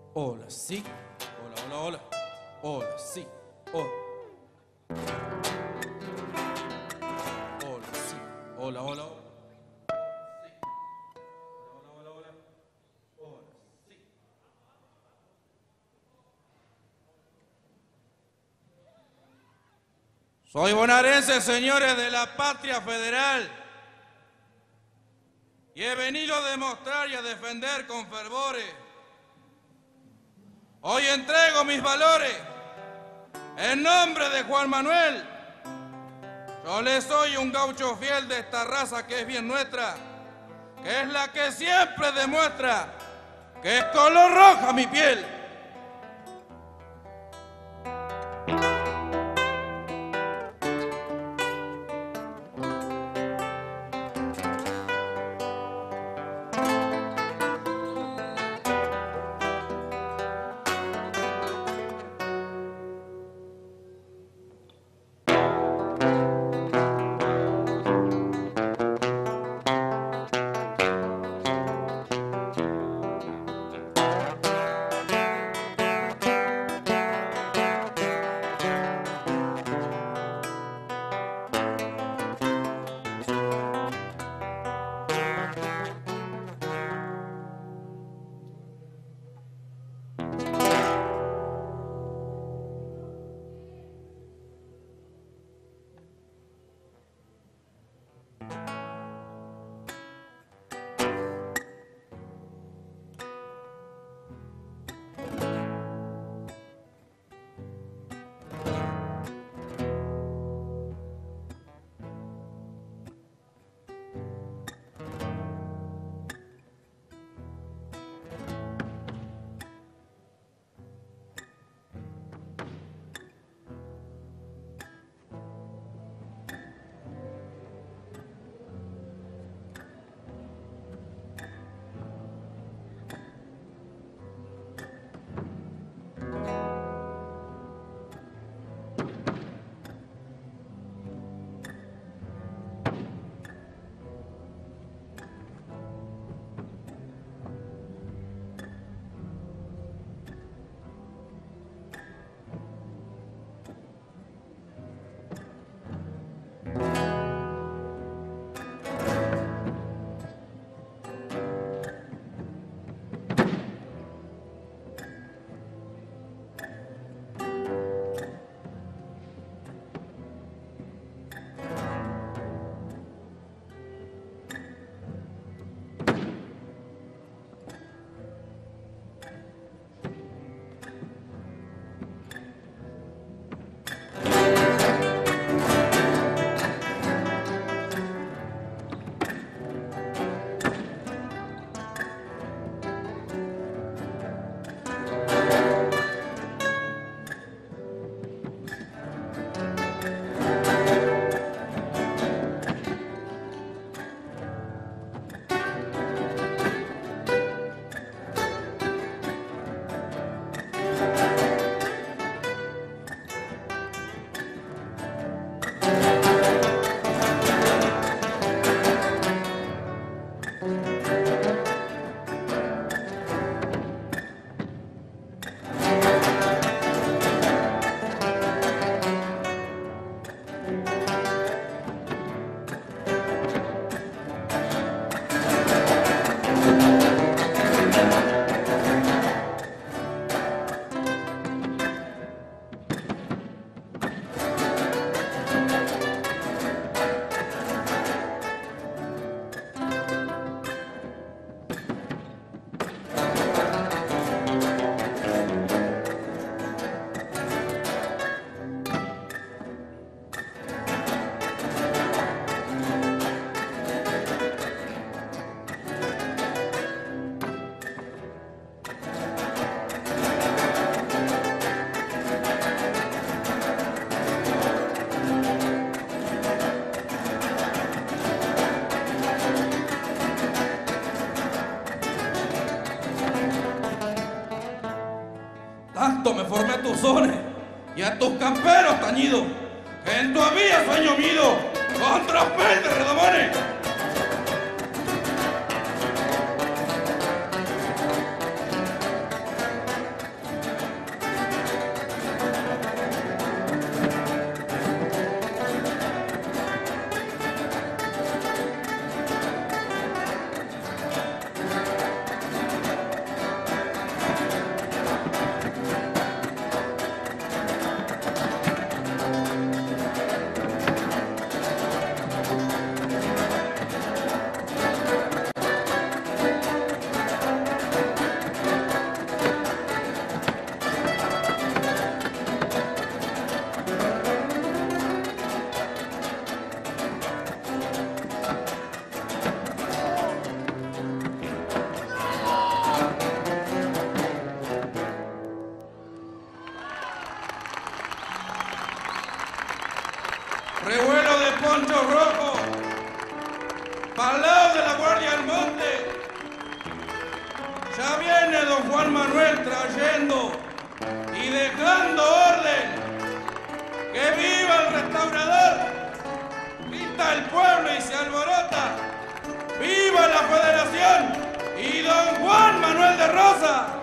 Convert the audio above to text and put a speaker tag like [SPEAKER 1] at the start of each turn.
[SPEAKER 1] Hola, sí. Hola, hola, hola. Hola, sí. Hola. Hola, sí. Hola, hola, hola. Sí. Hola, hola, hola. Hola, sí. Soy bonaerense, señores de la patria federal, y he venido a demostrar y a defender con fervores. Hoy entrego mis valores en nombre de Juan Manuel. Yo le soy un gaucho fiel de esta raza que es bien nuestra, que es la que siempre demuestra que es color roja mi piel. Tanto me formé a tus sones y a tus camperos tañidos, que en tu había sueño mido con tropel de redomones. ponchos rojos, para el lado de la Guardia del Monte. Ya viene don Juan Manuel trayendo y dejando orden. ¡Que viva el restaurador! Grita el pueblo y se alborota. ¡Viva la Federación! ¡Y don Juan Manuel de Rosas!